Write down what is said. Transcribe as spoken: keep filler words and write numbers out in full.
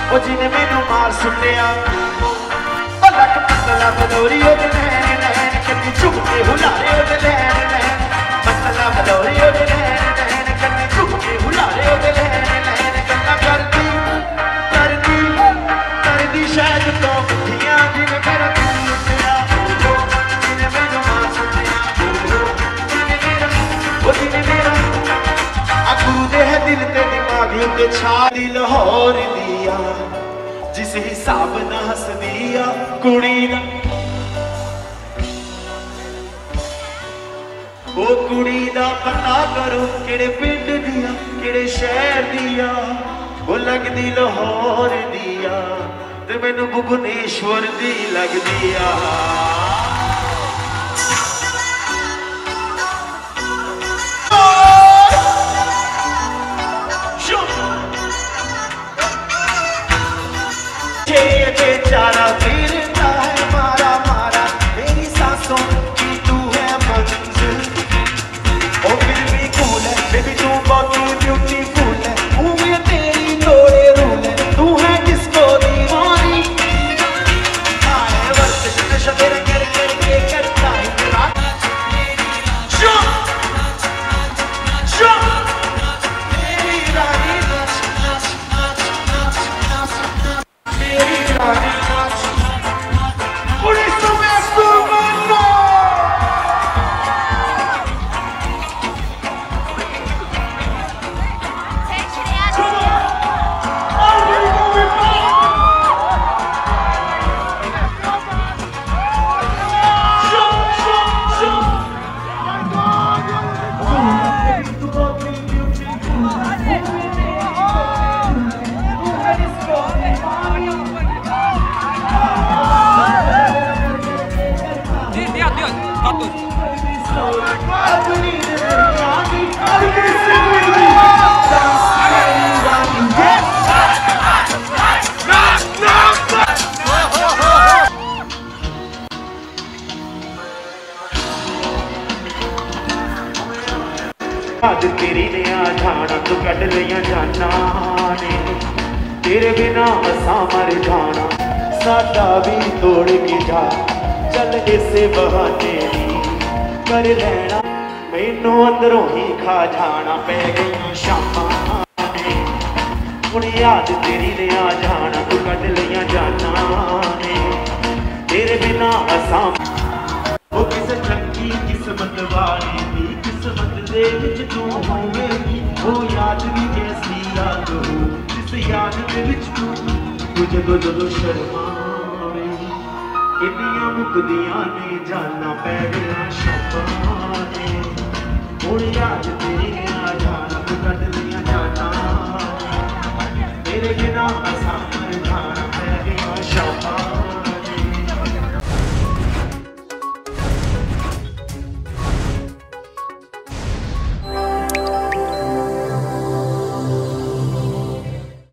ओ जिने मैनू मार सुटिया ओ लक पतला बदौरी ओ नैन नैन कदी चुप के हुलारे ओ नैन नैन पतला बदौरी ओ नैन नैन कदी चुप के हुलारे ओ नैन नैन गल्ला करदी करदी करदी शायद तो मिठियां जिने मेरा दिल लुटिया जिने मैनू मार सुटिया जिने मेरा ओ जिने मेरा आ गुरु दे है दिल ते दिमाग उत्ते छा दी लाहौर दिया जिस हिसाब ना हस दिया कुड़ी दा ओ कुड़ी दा पता करो केड़े पिंड दिया केड़े शहर दिया ओ लगदी लाहौर दिया ते मैनू भुवनेश्वर दी लगदी आ बेचारा फिरता है मारा मारा मेरी सांसों की तू है मंजिल ओ फिर भी कूल है बेबी तू बहुत ब्यूटीफुल है हूँ मैं तेरी तोड़े रूल है तू है किसको दीवानी आए वक्त नशा तेरा कर कर के करता है तेरा शो शो मेरी रानी मेरी रानी याद तेरी ने आ जाना तू कट लिया जाना ने तेरे बिना असा मर जाना साडा भी तोड़ के जा चल इसे बहाने कर लेना मैनू अंदरों ही खा जाना पै गई शामां ने हुण याद तेरी ने आ जाना तू कट लिया जाना ने तेरे बिना असा वो किस चंगी किस्मत वाली दी किस्मत दे विच तू होवेगी वो याद भी कैसी याद हो जिस याद दे विच तू तू जदों जदों शर्मावे इन्नियां मुकदियां ने जाना पै गया शामां ने हुण याद तेरी ने आ जाना तू कट लिया जाना तेरे बिना असां मर जाना पै गया शामां